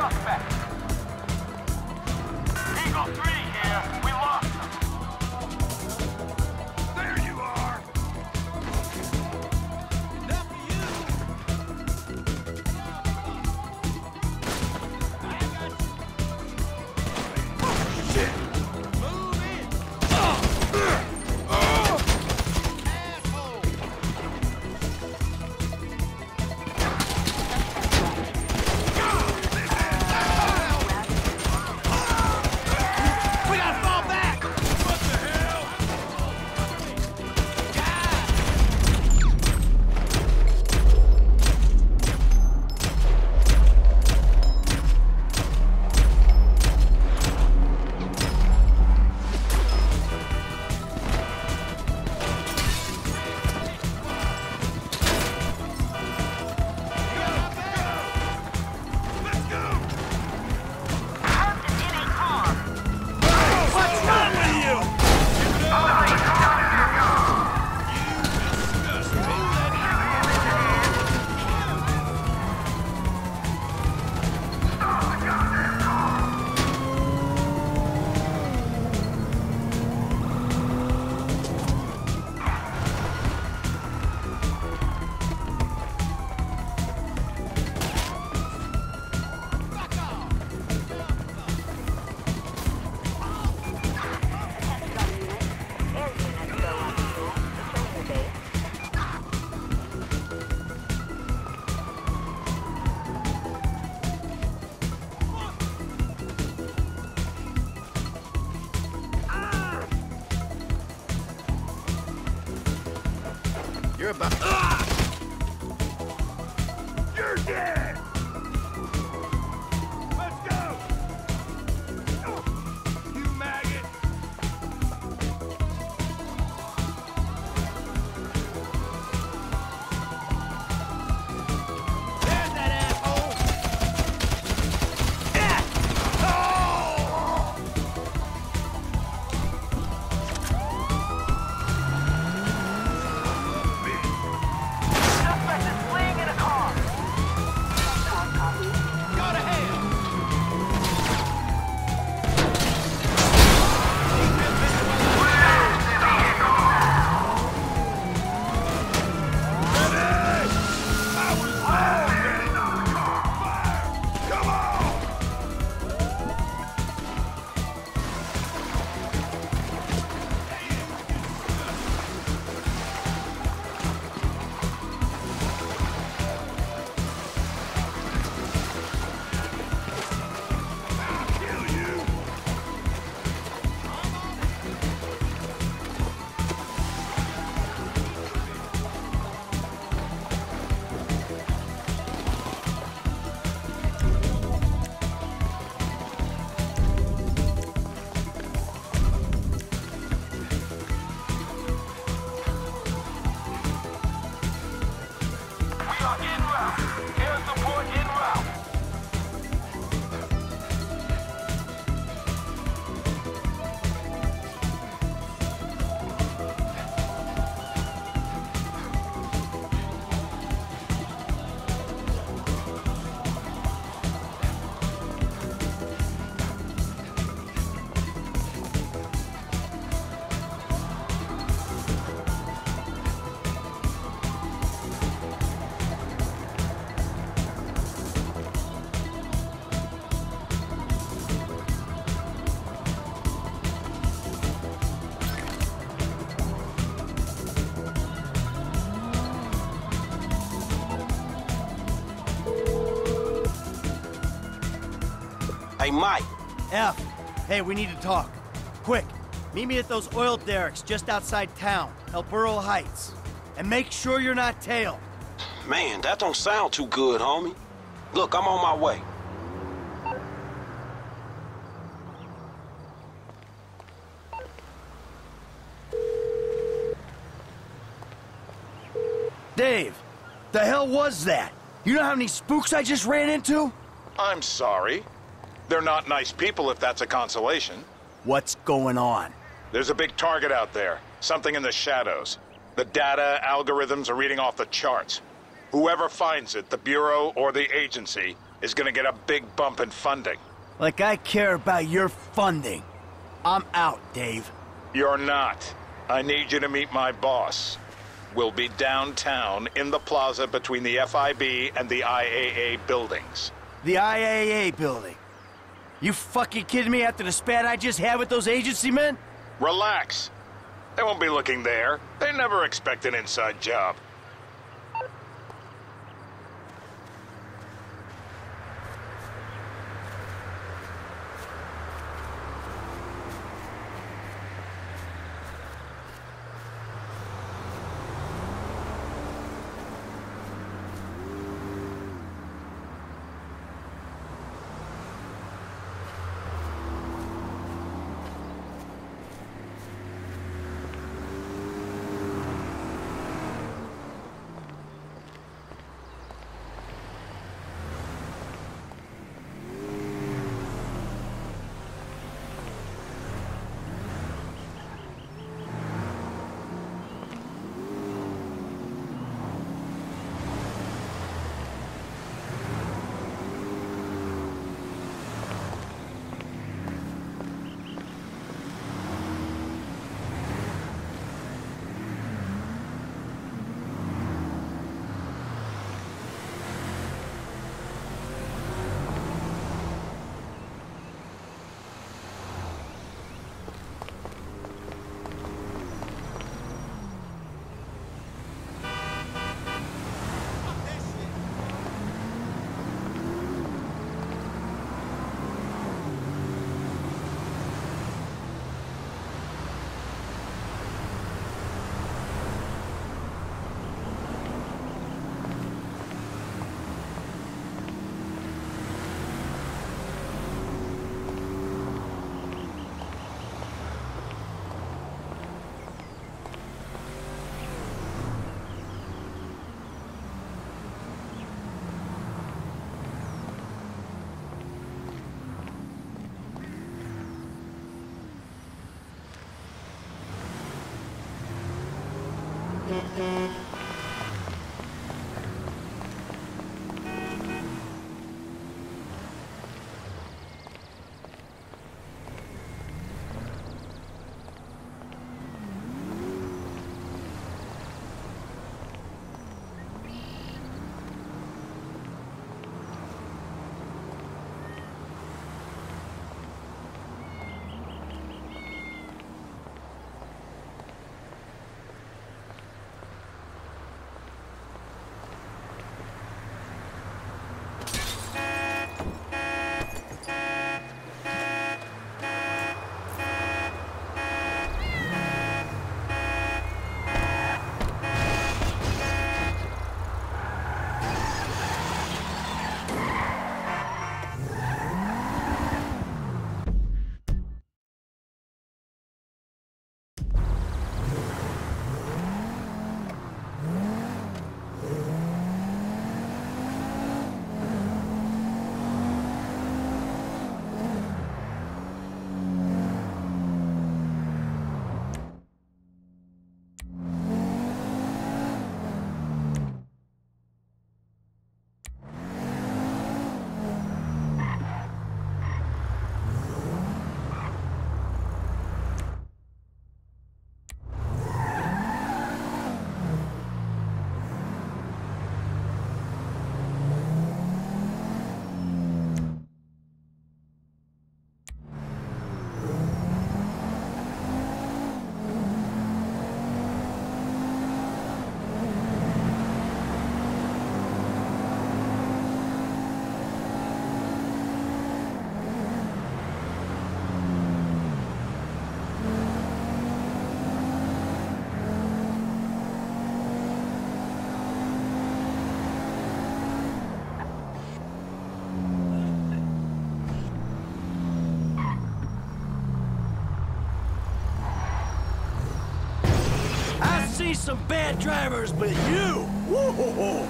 suspect. Eagle 3 here. We lost them. There you are. Enough of you. I got you. Shit. Move in. Asshole. We gotta fall back. What the hell? Let's go. What's wrong with you? You're about. You're dead. Let's go. You maggot. There's that asshole. Yeah. Oh! Suspect is fleeing in a car. Go to hell. Ready? I was wrong. Get another car. Fire. Come on. I'll kill you. We are en route. Air support en route. Hey, Mike. F, hey, we need to talk. Quick, meet me at those oil derricks just outside town, El Burro Heights. And make sure you're not tailed. Man, that don't sound too good, homie. Look, I'm on my way. Dave, the hell was that? You know how many spooks I just ran into? I'm sorry. They're not nice people if that's a consolation. What's going on? There's a big target out there. Something in the shadows. The data algorithms are reading off the charts. Whoever finds it, the Bureau or the agency, is gonna get a big bump in funding. Like I care about your funding. I'm out, Dave. You're not. I need you to meet my boss. We'll be downtown in the plaza between the FIB and the IAA buildings. The IAA building. You fucking kidding me after the spat I just had with those agency men? Relax. They won't be looking there. They never expect an inside job. See some bad drivers, but you! Woo-hoo-hoo.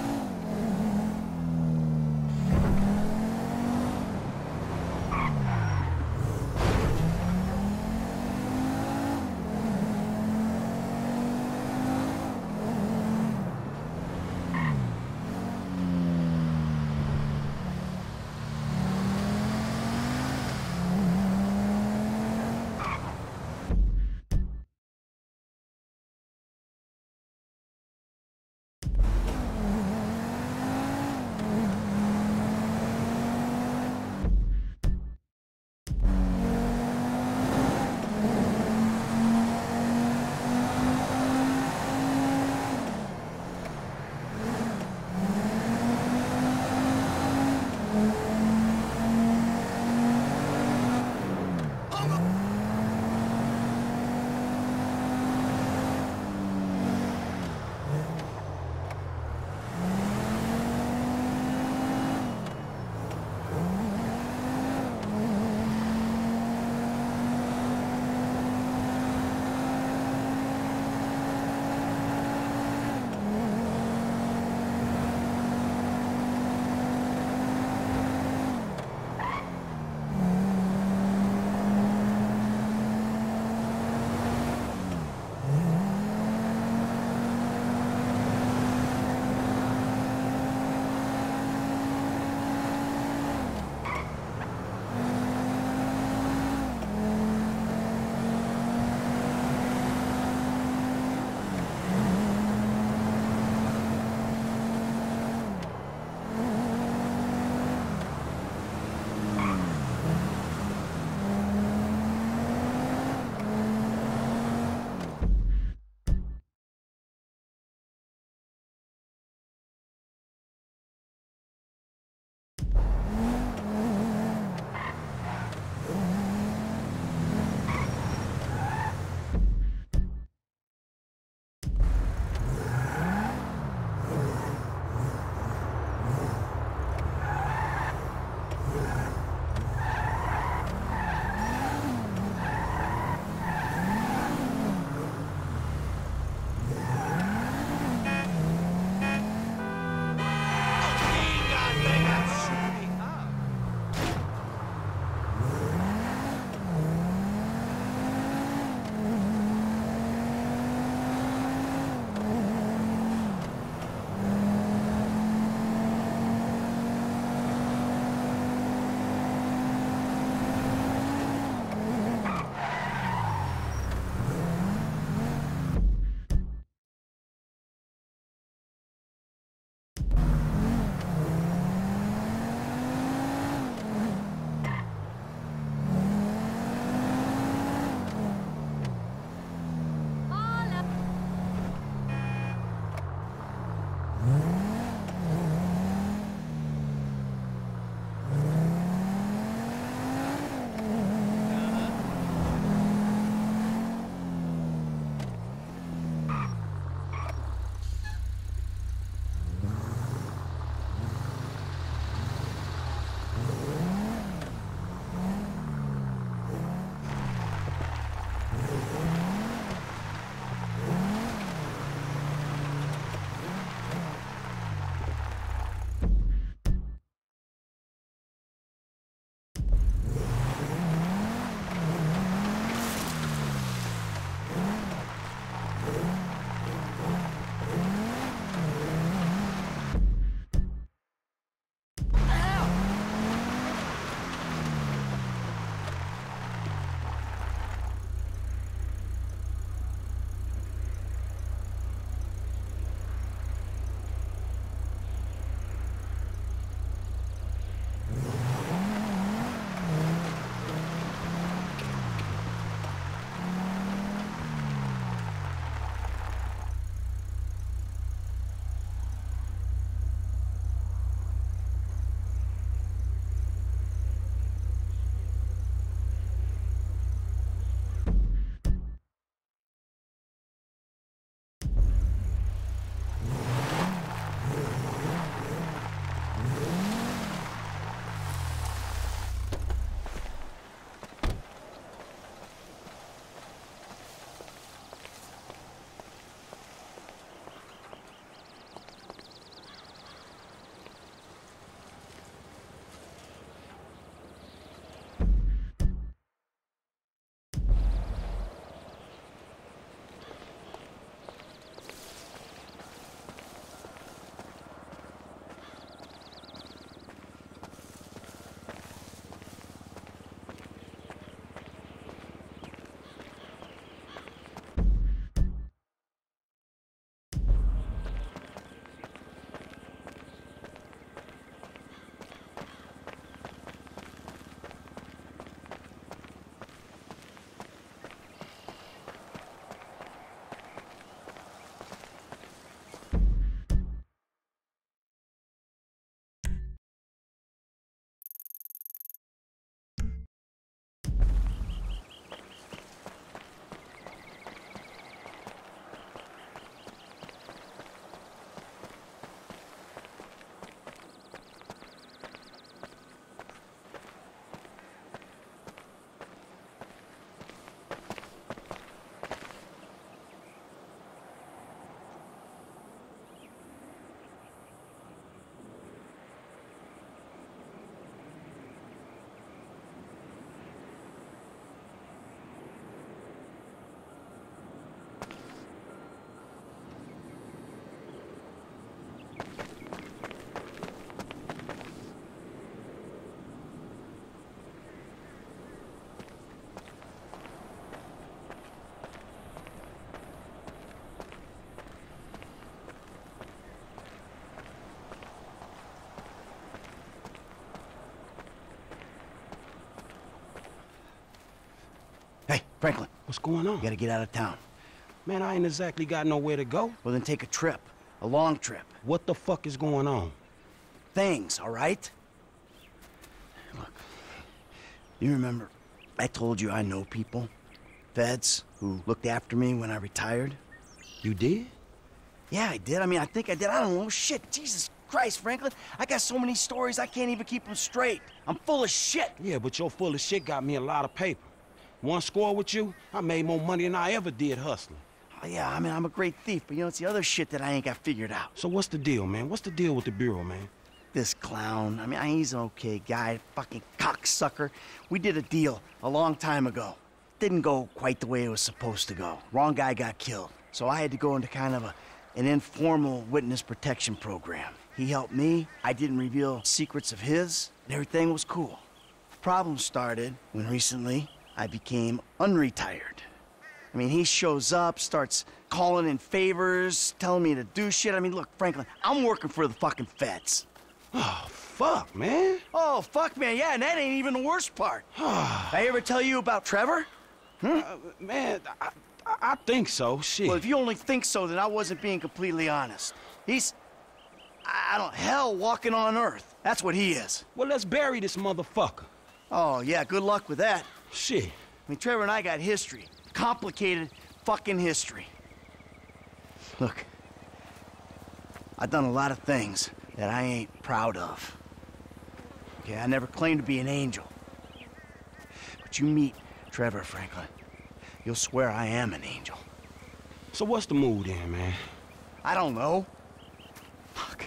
Franklin, What's going on? you gotta get out of town. Man, I ain't exactly got nowhere to go. Well, then take a trip. A long trip. What the fuck is going on? Things, all right? Look, you remember I told you I know people? Feds who looked after me when I retired? You did? Yeah, I did. I think I did. I don't know. Shit, Jesus Christ, Franklin. I got so many stories I can't even keep them straight. I'm full of shit. Yeah, but your full of shit got me a lot of paper. One score with you, I made more money than I ever did hustling. Oh, yeah, I'm a great thief, but it's the other shit that I ain't got figured out. So what's the deal, man? What's the deal with the Bureau, man? This clown, he's an okay guy, fucking cocksucker. We did a deal a long time ago. Didn't go quite the way it was supposed to go. Wrong guy got killed. So I had to go into kind of an informal witness protection program. He helped me, I didn't reveal secrets of his, and everything was cool. The problem started when recently I became unretired. He shows up, starts calling in favors, telling me to do shit. Look, Franklin, I'm working for the fucking feds. Oh, fuck, man. Oh, fuck, man, yeah, and that ain't even the worst part. I ever tell you about Trevor? Man, I think so, shit. Well, if you only think so, then I wasn't being completely honest. He's, hell walking on earth. That's what he is. Well, let's bury this motherfucker. Oh, yeah, good luck with that. Shit. Trevor and I got history. Complicated fucking history. Look, I've done a lot of things that I ain't proud of. Okay, I never claimed to be an angel. But you meet Trevor, Franklin, you'll swear I am an angel. So what's the mood then, man? I don't know. Fuck.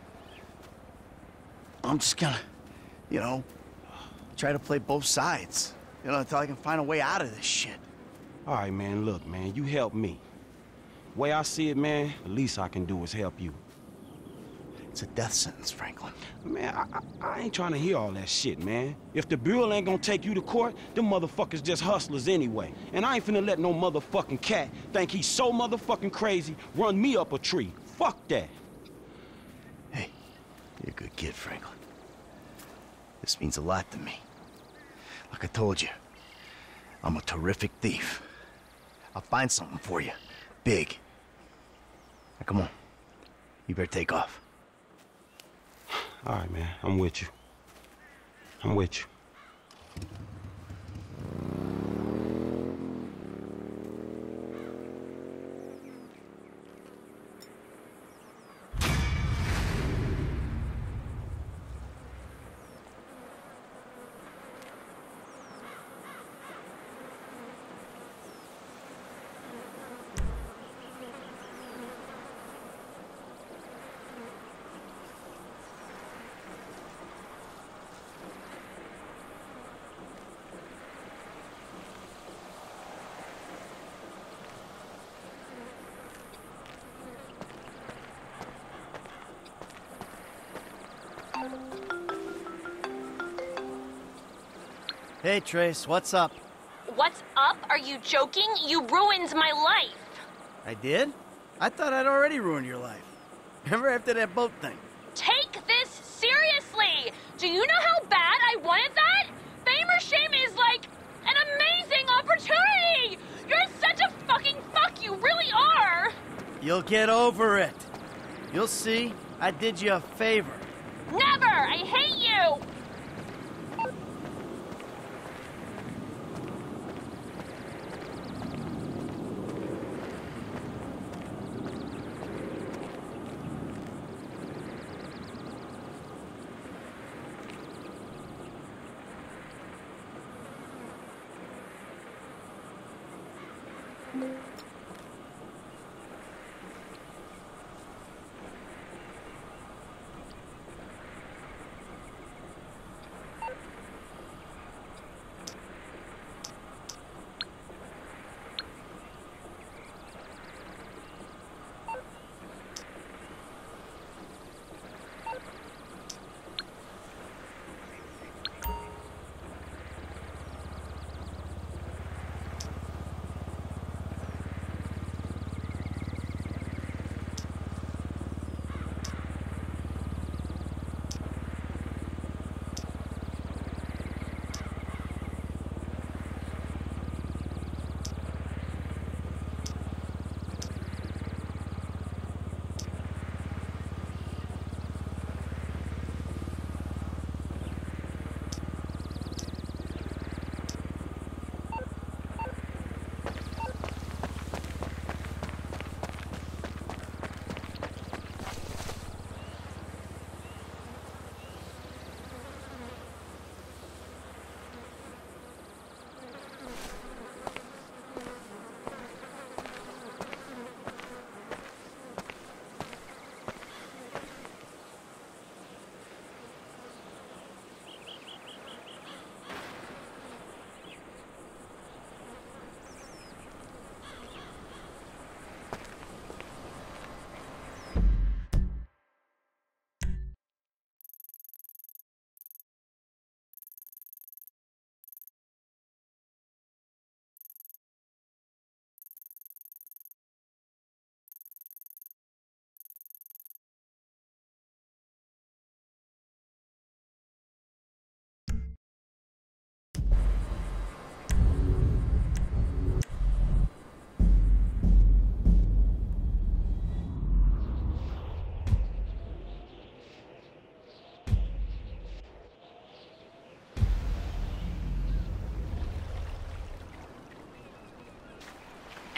I'm just gonna, try to play both sides. Until I can find a way out of this shit. All right, man, look, man, you help me. Way I see it, man, the least I can do is help you. It's a death sentence, Franklin. Man, I ain't trying to hear all that shit, man. If the Bureau ain't gonna take you to court, them motherfuckers just hustlers anyway. And I ain't finna let no motherfucking cat think he's so motherfucking crazy, run me up a tree. Fuck that. Hey, you're a good kid, Franklin. This means a lot to me. Like I told you, I'm a terrific thief. I'll find something for you. Big. Now, come on. You better take off. All right, man. I'm with you. I'm with you. Hey, Trace, what's up? What's up? Are you joking? You ruined my life. I did? I thought I'd already ruined your life. Remember after that boat thing? Take this seriously. Do you know how bad I wanted that? Fame or shame is like an amazing opportunity. You're such a fucking fuck. You really are. You'll get over it. You'll see. I did you a favor. Never. I hate you.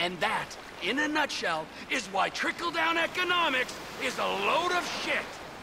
And that, in a nutshell, is why trickle-down economics is a load of shit.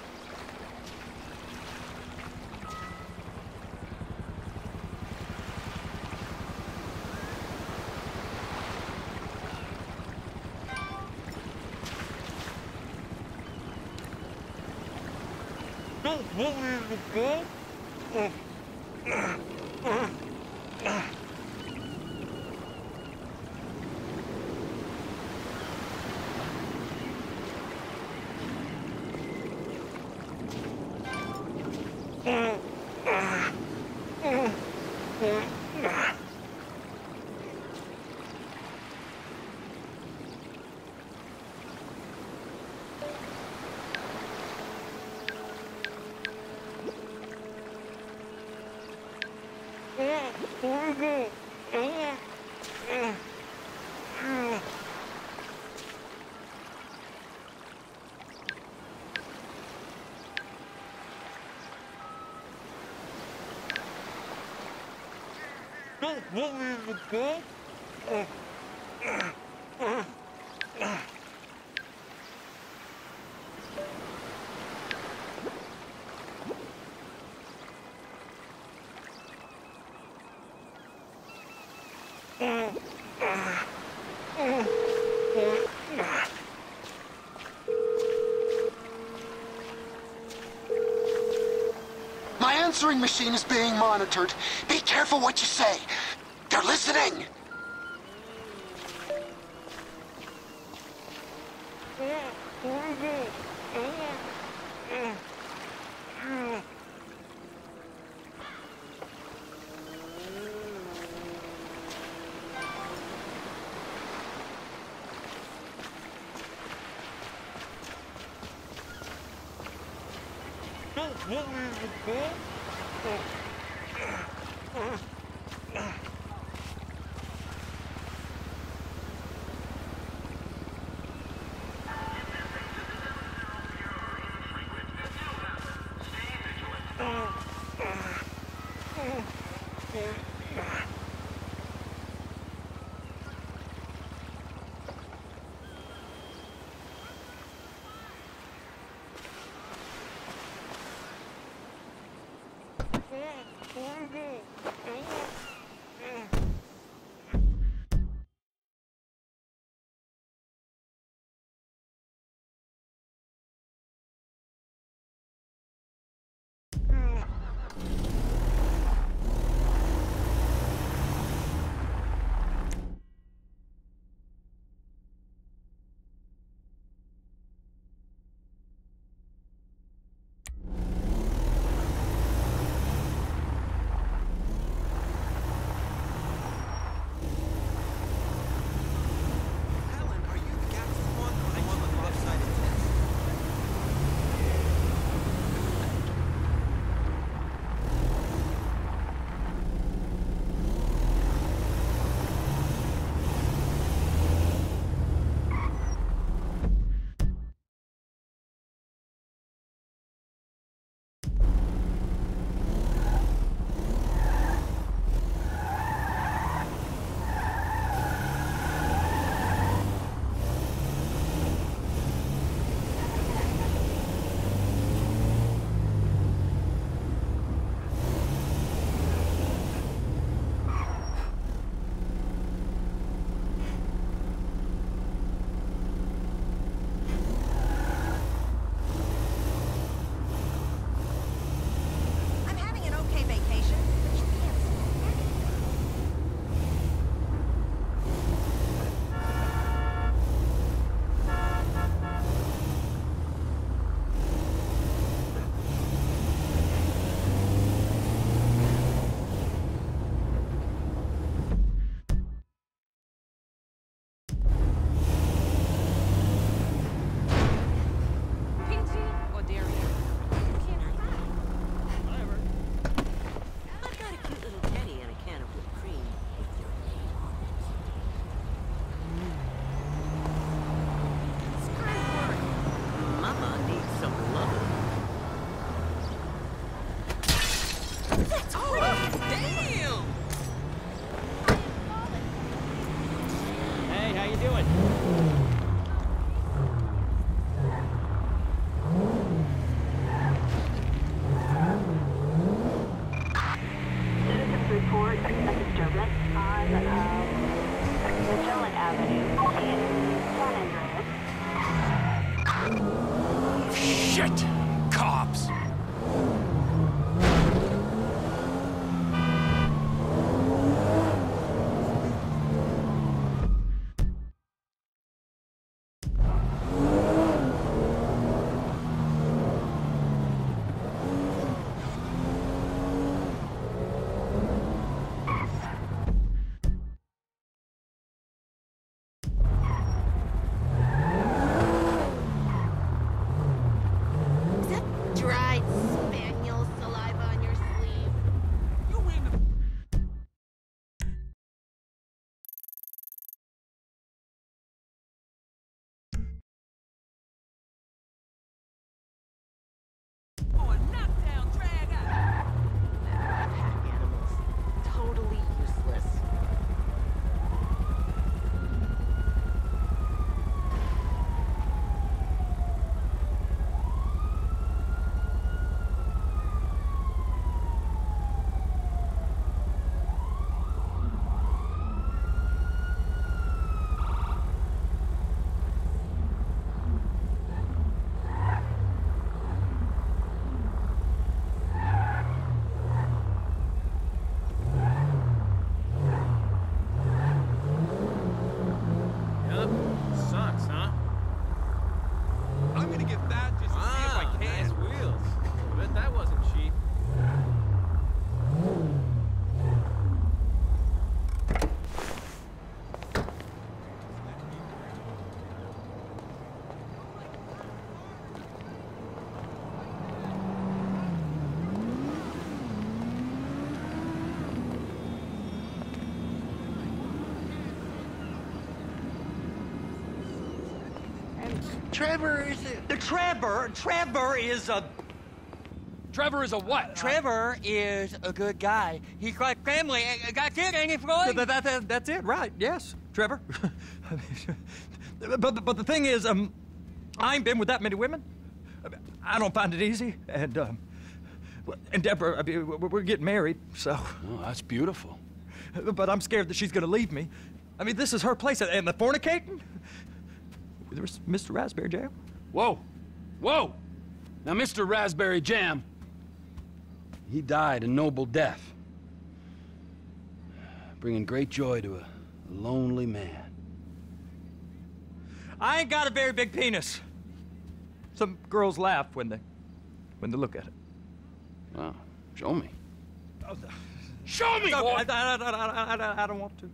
My answering machine is being monitored. Be careful what you say. They're listening. Plaza of Magellan Avenue in San Andreas. Shit! Cops! Dried spaniel saliva on your sleeve. Pack animals. Totally useless. Sucks, huh? I'm gonna get that just to see if I can. Nice wheels. I bet that wasn't cheap. Trevor is a... Trevor is a what? Trevor is a good guy. He's like family. That's it, ain't it, Floyd? That's it, right? Yes, Trevor. but the thing is, I ain't been with that many women. I don't find it easy, and Deborah, I mean, we're getting married, so. Oh, that's beautiful. But I'm scared that she's gonna leave me. I mean, this is her place, and the fornicating. There's Mr. Raspberry Jam. Whoa, whoa! Now, Mr. Raspberry Jam, he died a noble death, bringing great joy to a lonely man. I ain't got a very big penis. Some girls laugh when they look at it. Wow, show me. Show me, boy! I don't want to.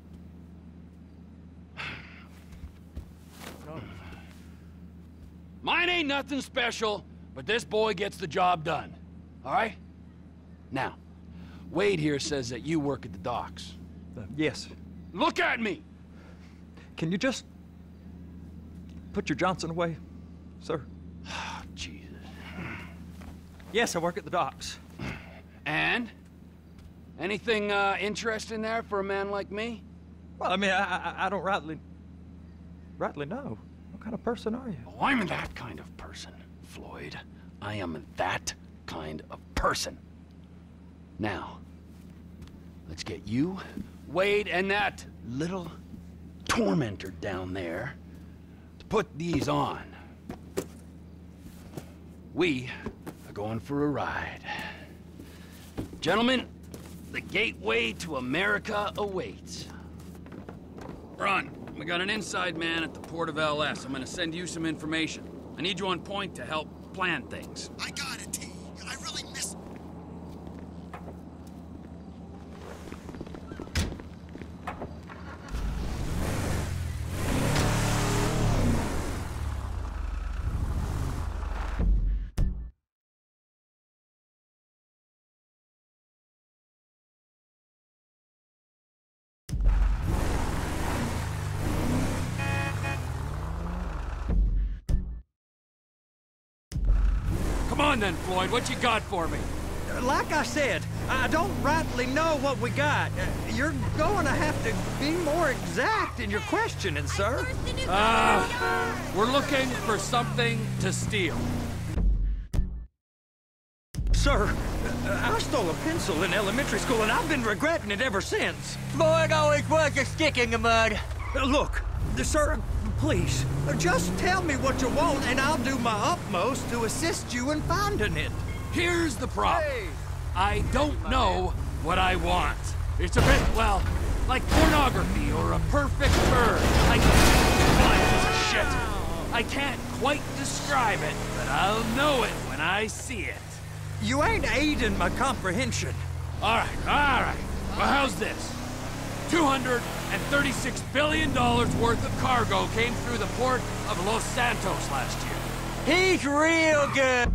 Mine ain't nothing special, but this boy gets the job done. All right? Now, Wade here says that you work at the docks. Yes. Look at me! Can you just put your Johnson away, sir? Oh, Jesus. Yes, I work at the docks. And? Anything interesting there for a man like me? Well, I mean, I don't rightly know. What kind of person are you? Oh, I'm that kind of person, Floyd. I am that kind of person. Now, let's get you, Wade, and that little tormentor down there to put these on. We are going for a ride. Gentlemen, the gateway to America awaits. Ron, we got an inside man at the port of LS. I'm gonna send you some information. I need you on point to help plan things. I got it, T. I really miss... Come on then, Floyd, what you got for me? Like I said, I don't rightly know what we got. You're going to have to be more exact in your questioning, sir. We're looking for something to steal. Sir, I stole a pencil in elementary school, and I've been regretting it ever since. Boy, it always was a stick in the mud. Look, sir, please, just tell me what you want, and I'll do my utmost to assist you in finding it. Here's the problem. I don't know what I want. It's a bit, well, like pornography or a perfect bird. I can't quite describe it, but I'll know it when I see it. You ain't aiding my comprehension. All right. Well, how's this? $236 billion worth of cargo came through the port of Los Santos last year. He's real good.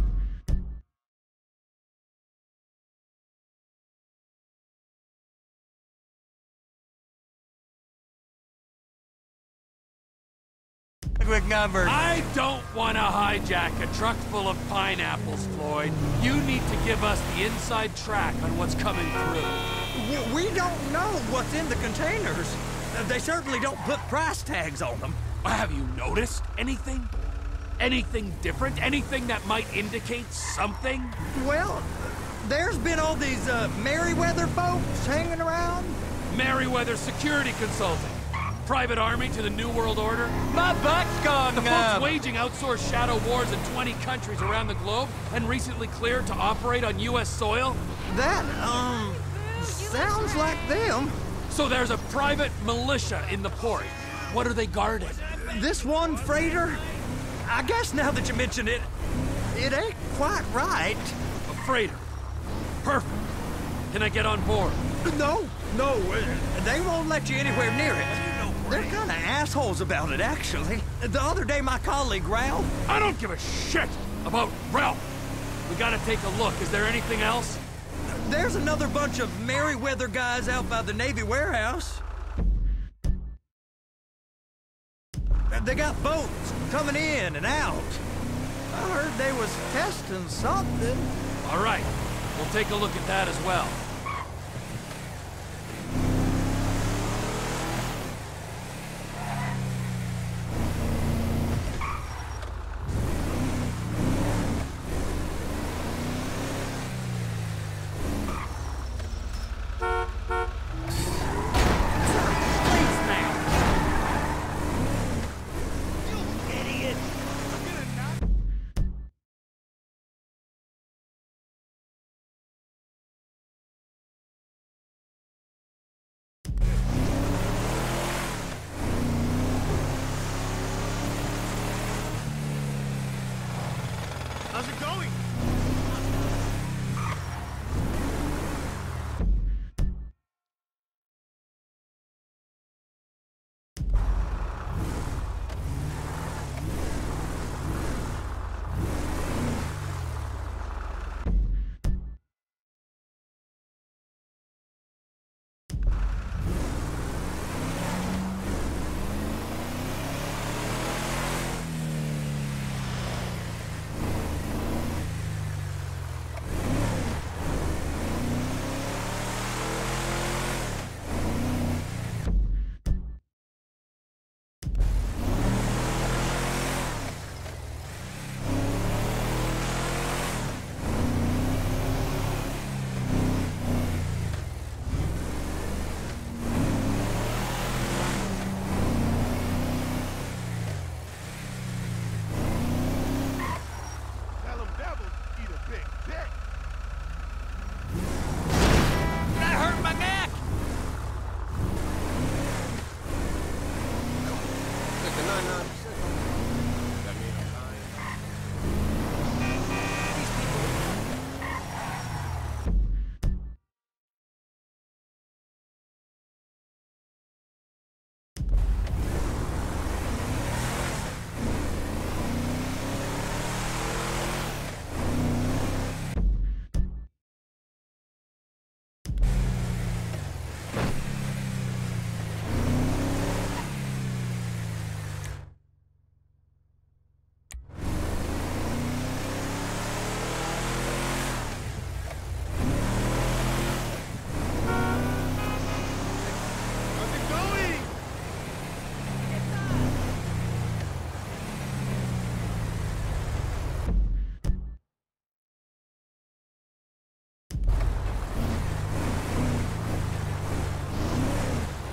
With numbers. I don't want to hijack a truck full of pineapples, Floyd. You need to give us the inside track on what's coming through. We don't know what's in the containers. They certainly don't put price tags on them. Have you noticed anything? Anything different? Anything that might indicate something? Well, there's been all these Merryweather folks hanging around. Merryweather Security Consulting. Private army to the New World Order. My butt's gone The folks numb. waging outsourced shadow wars in 20 countries around the globe and recently cleared to operate on U.S. soil. That, sounds like them. So there's a private militia in the port. What are they guarding? This one freighter? I guess now that you mention it, it ain't quite right. A freighter. Perfect. Can I get on board? No, they won't let you anywhere near it. They're kind of assholes about it, actually. The other day, my colleague, Ralph... I don't give a shit about Ralph. We gotta take a look. Is there anything else? There's another bunch of Merryweather guys out by the Navy warehouse. They got boats coming in and out. I heard they was testing something. All right. We'll take a look at that as well.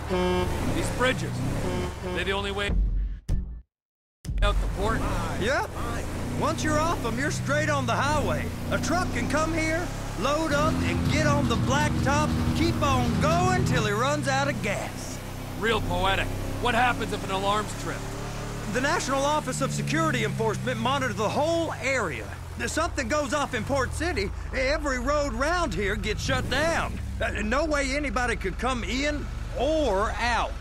These bridges, they're the only way out the port? Yep. Once you're off them, you're straight on the highway. A truck can come here, load up, and get on the blacktop, keep on going till he runs out of gas. Real poetic. What happens if an alarm's tripped? The National Office of Security Enforcement monitors the whole area. If something goes off in Port City, every road round here gets shut down. No way anybody could come in or out.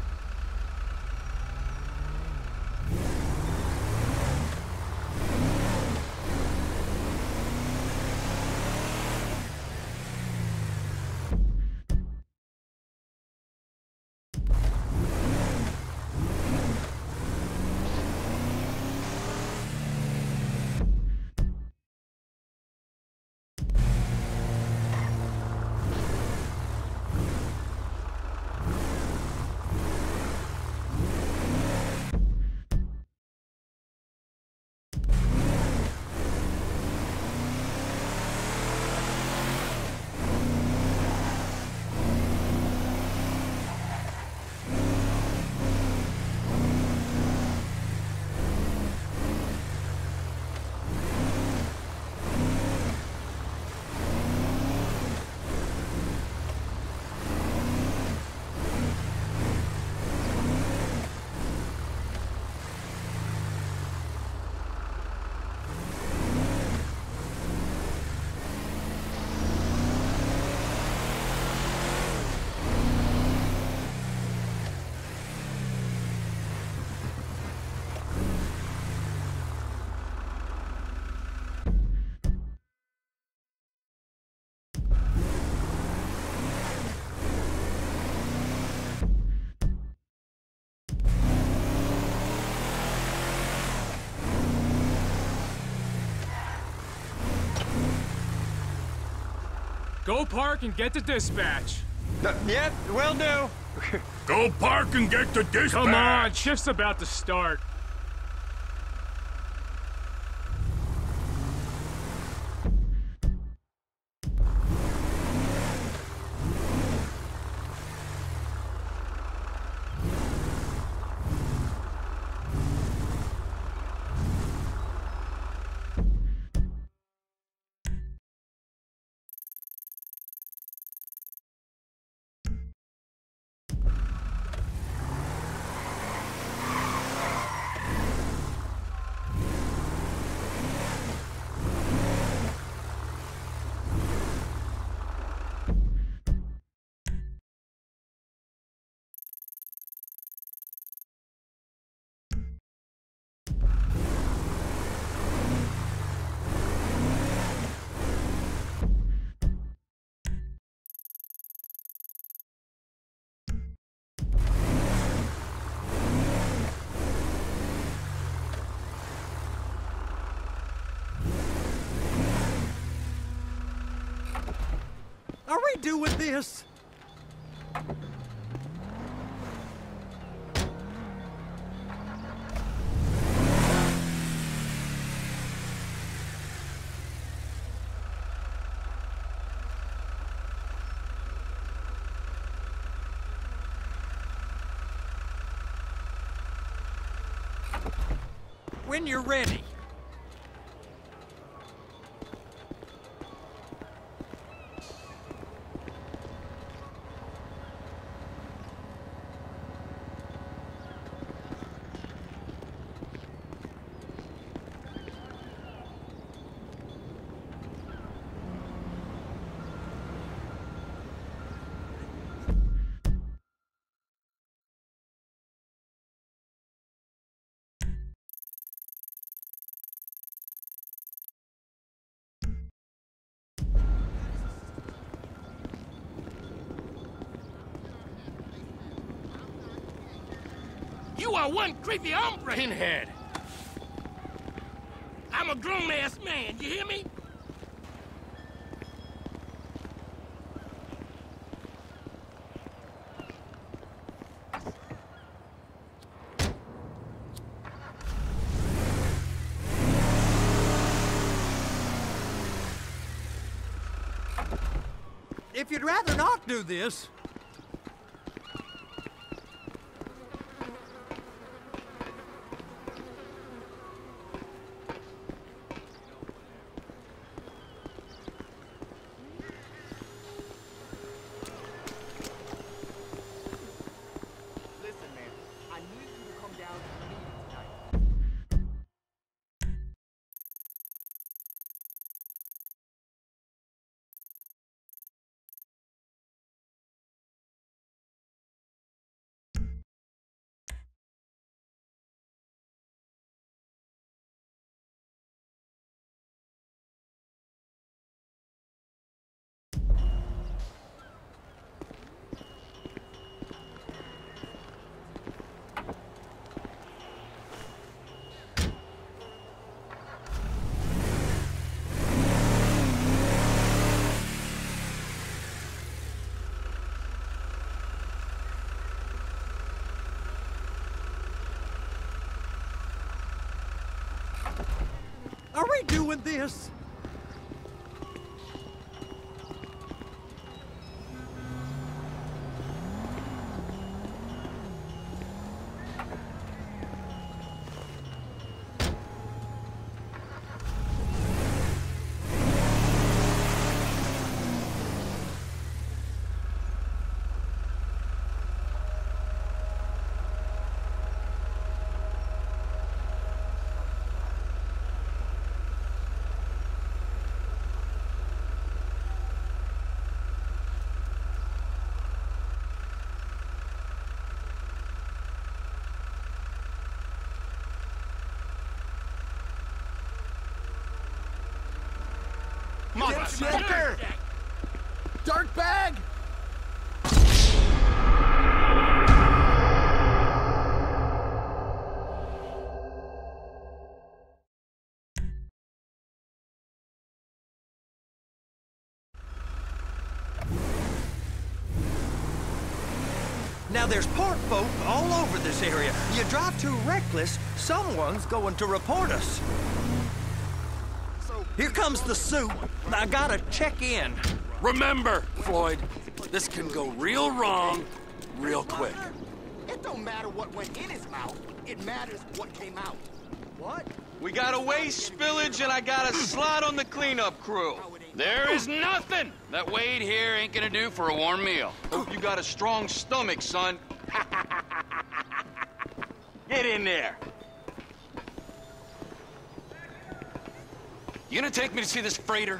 Go park and get to dispatch. Yep, will do. Go park and get to dispatch! Come on, shift's about to start. Are we doing this? When you're ready. You are one creepy hombre, Pinhead. I'm a grown-ass man, you hear me? If you'd rather not do this, Are we doing this? Motherfucker! Dark bag! Now there's port folk all over this area. You drive too reckless, someone's going to report us. Here comes the soup. I gotta check in. Remember, Floyd, this can go real wrong real quick. It don't matter what went in his mouth. It matters what came out. What? We got a waste spillage and I got a slot on the cleanup crew. There is nothing that Wade here ain't gonna do for a warm meal. Hope you got a strong stomach, son. Get in there. You gonna take me to see this freighter?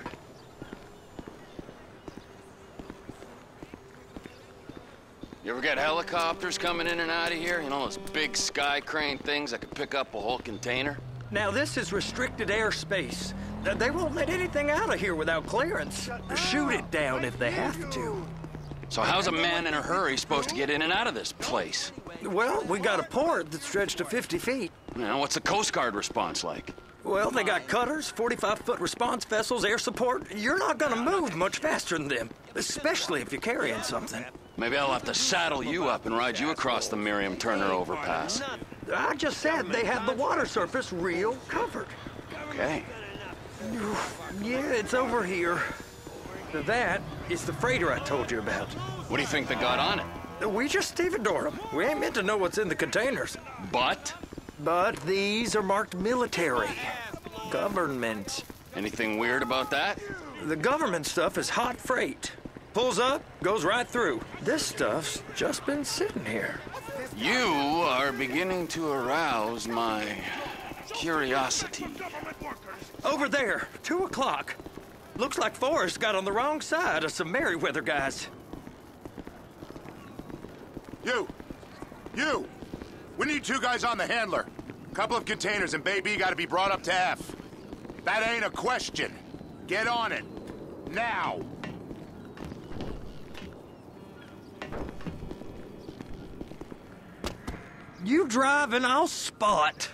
You ever get helicopters coming in and out of here? You know, those big sky crane things that could pick up a whole container? Now this is restricted airspace. They won't let anything out of here without clearance. Shoot it down if they have to. So how's a man in a hurry supposed to get in and out of this place? Well, we got a port that's stretched to 50 feet. Now, what's the Coast Guard response like? Well, they got cutters, 45-foot response vessels, air support. You're not gonna move much faster than them, especially if you're carrying something. Maybe I'll have to saddle you up and ride you across the Miriam Turner overpass. I just said they had the water surface real covered. Okay. Yeah, it's over here. That is the freighter I told you about. What do you think they got on it? We just stevedore them. We ain't meant to know what's in the containers. But these are marked military. Government. Anything weird about that? The government stuff is hot freight. Pulls up, goes right through. This stuff's just been sitting here. You are beginning to arouse my curiosity. Over there, 2 o'clock. Looks like Forrest got on the wrong side of some Merryweather guys. You! We need 2 guys on the handler. Couple of containers and Baby gotta be brought up to F. That ain't a question. Get on it. Now! You drive and I'll spot.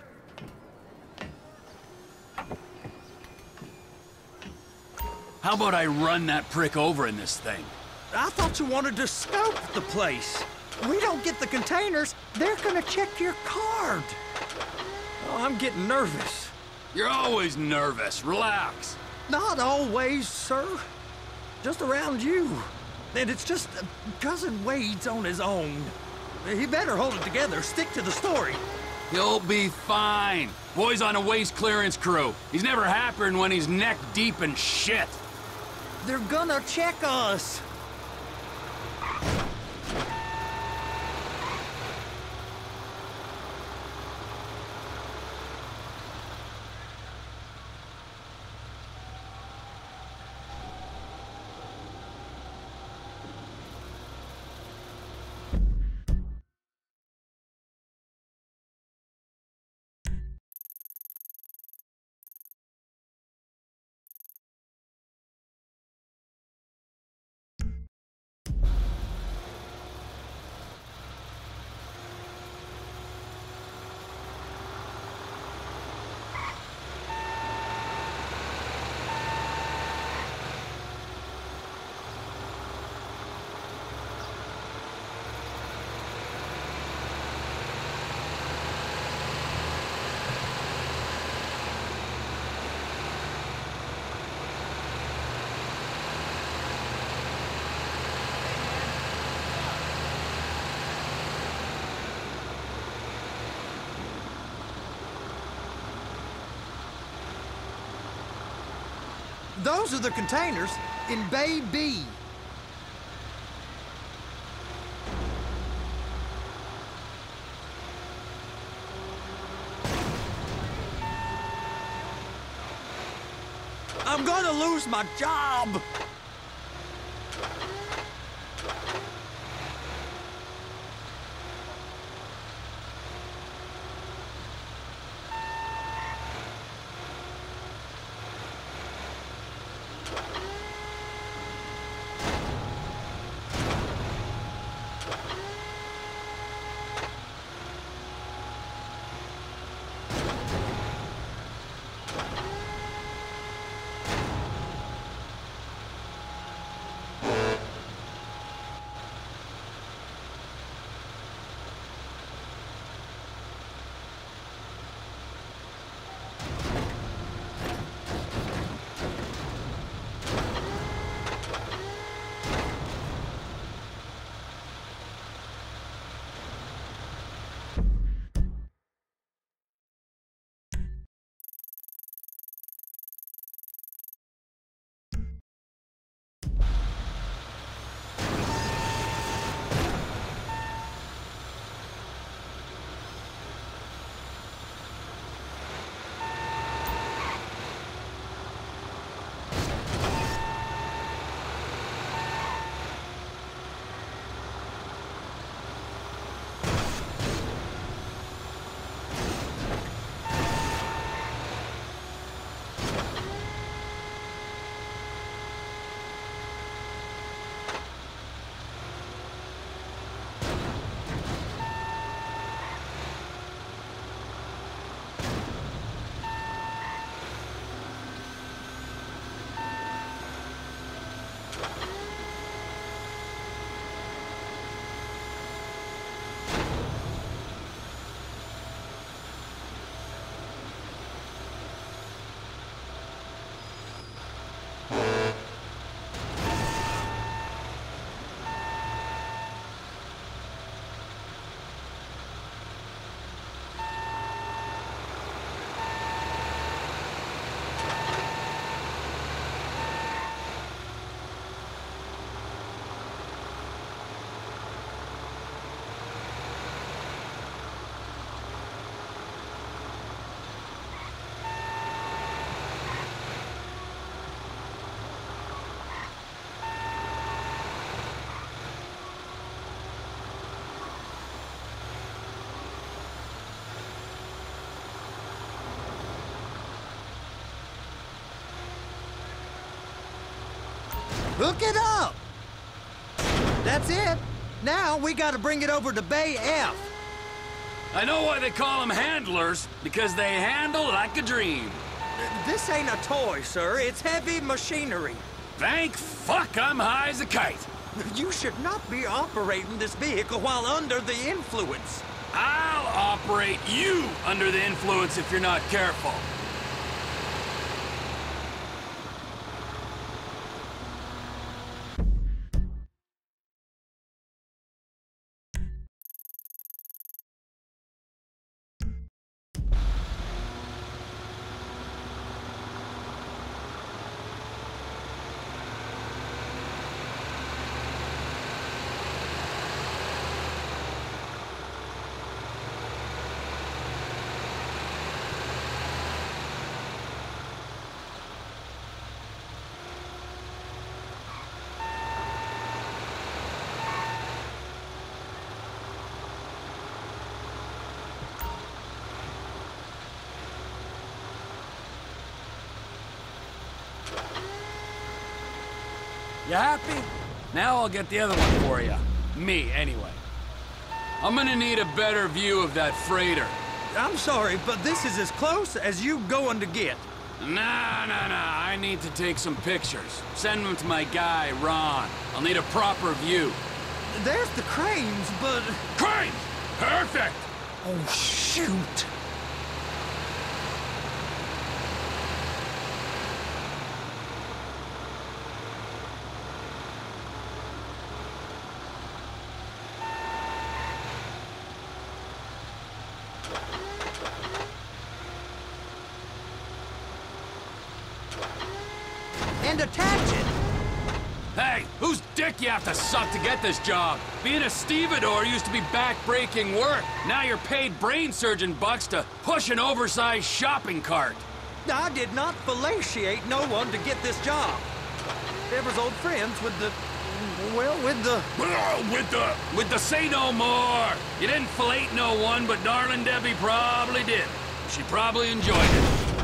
How about I run that prick over in this thing? I thought you wanted to scope the place. We don't get the containers, they're gonna check your card. Oh, I'm getting nervous. You're always nervous. Relax. Not always, sir. Just around you. And it's just Cousin Wade's on his own. He better hold it together, stick to the story. You'll be fine. Boy's on a waste clearance crew. He's never happier than when he's neck deep in shit. They're gonna check us. Those are the containers in Bay B. I'm gonna lose my job! Hook it up! That's it. Now we gotta bring it over to Bay F. I know why they call them handlers, because they handle like a dream. This ain't a toy, sir. It's heavy machinery. Thank fuck I'm high as a kite. You should not be operating this vehicle while under the influence. I'll operate you under the influence if you're not careful. You happy? Now I'll get the other one for you. Me, anyway. I'm gonna need a better view of that freighter. I'm sorry, but this is as close as you going to get. Nah. I need to take some pictures. Send them to my guy, Ron. I'll need a proper view. There's the cranes, but... Cranes! Perfect! Oh, shoot. and attach it. Hey, whose dick you have to suck to get this job? Being a stevedore used to be back-breaking work. Now you're paid brain surgeon bucks to push an oversized shopping cart. I did not fellatiate no one to get this job. Ever's old friends with the... well, with the say no more. You didn't fillet no one, but darling Debbie probably did. She probably enjoyed it.